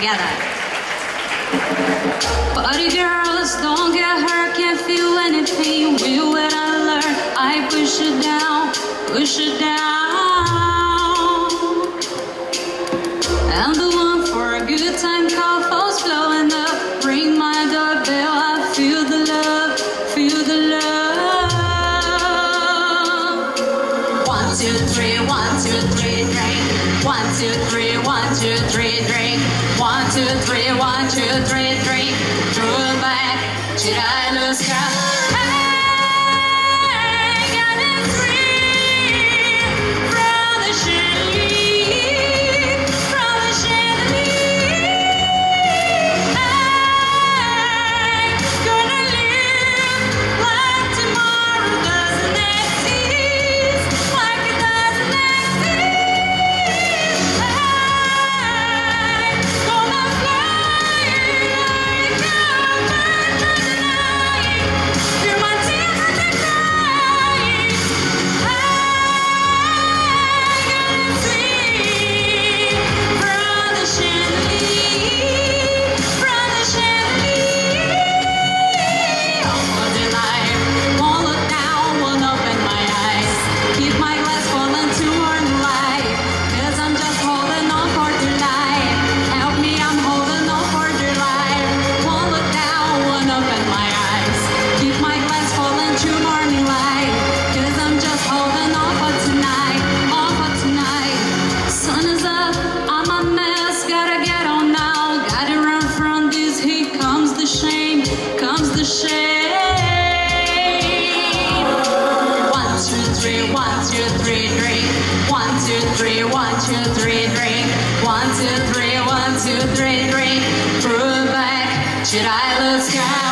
together. Party girls, don't get hurt, can't feel anything. Will what I learned, I push it down, push it down. I'm the one for a good time, call phones blowing up. Ring my doorbell, I feel the love, feel the love. 1, 2, 3, 1, 2, 3, drink. 1, 2, 3, 1, 2, 3, drink. 1, 2, 3, 1, 2, 3, drink. Throw it back, should I lose count? Comes the shame. 1, 2, 3, 1, 2, 3, drink. 1, 2, 3, 1, 2, 3, drink. 1, 2, 3, 1, 2, 3, drink. Prove back, should I lose count?